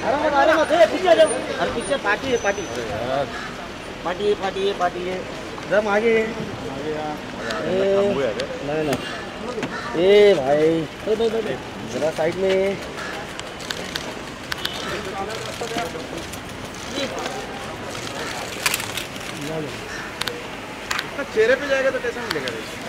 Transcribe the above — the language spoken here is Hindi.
अरे मत पीछे आ जाओ। अरे पीछे पार्टी है पार्टी। पार्टी है पार्टी है पार्टी है। जब आगे नहीं ना ए भाई जरा साइड में चेहरे पे जाएगा तो कैसा मिलेगा?